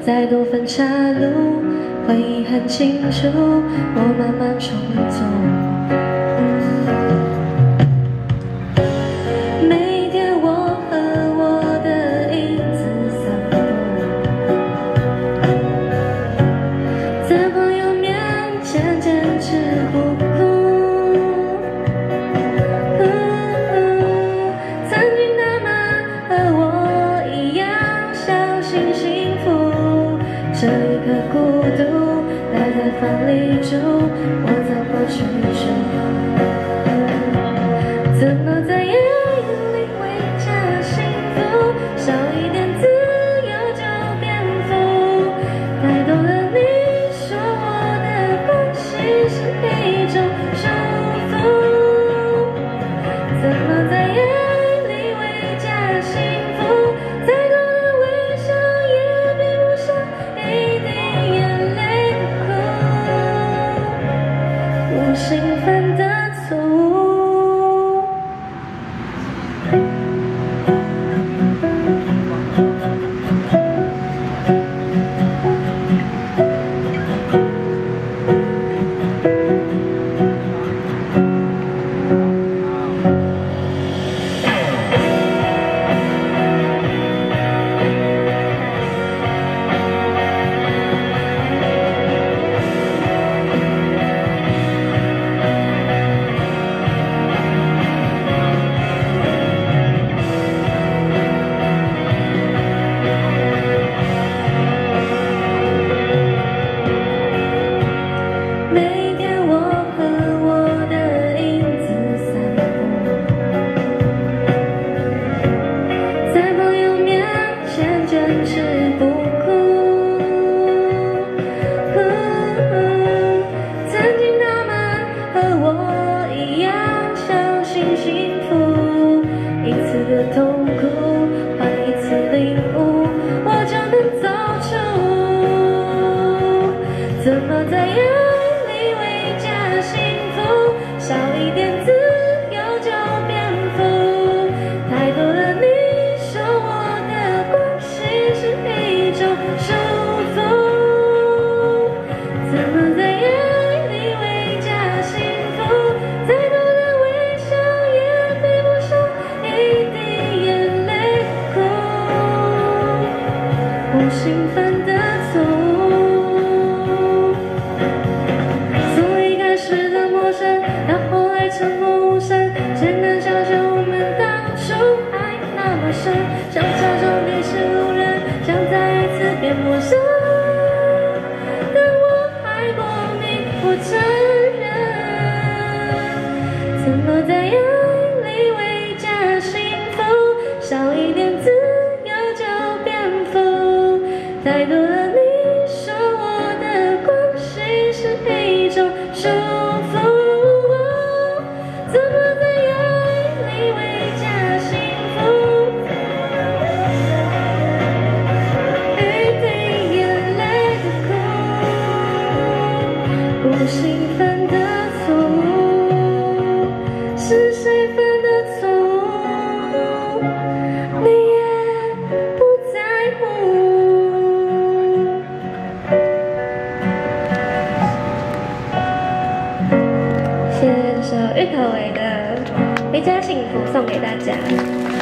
再多分岔路，回忆很清楚，我慢慢重走。每天我和我的影子散步，在朋友面前坚持不哭。曾经他们和我一样相信幸福。这一刻孤独待在房里住，我怎么去说？怎么在夜里回家幸福？少一点自由就变富，太多了你说我的关系是一种束缚。怎么在夜里回家幸福？再多的微笑也比不上一滴眼泪的苦，无心犯的错误。每天我和我的影子散步，在朋友面前坚持不哭。曾经他们和我一样相信幸福，一次的痛苦换一次领悟，我就能走出。怎么在夜少一点自由就变富，太多的你说我的关系是一种束缚。怎么在夜里回家幸福？再多的微笑也比不上一滴眼泪的苦，无心犯的错误。到后来沉默无声，只能想象我们当初爱那么深，想假装你是路人，想再一次变陌生。但我爱过你，我承认。怎么在夜里回家幸福？少一点自由就变富，太多了你说我的关系是一种束缚。无心犯的错误，是谁犯的错误？你也不在乎。谢谢这首郁可唯的《回家幸福》送给大家。